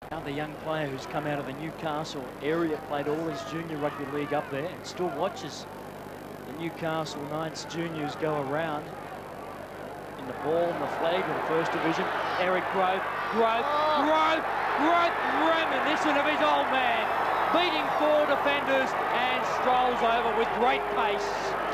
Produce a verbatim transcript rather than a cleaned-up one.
Another young player who's come out of the Newcastle area, played all his junior rugby league up there, and still watches the Newcastle Knights juniors go around. In the ball and the flag in the first division, Eric Grothe, Grothe, Oh. Grothe, Grothe, reminiscent of his old man, beating four defenders and strolls over with great pace.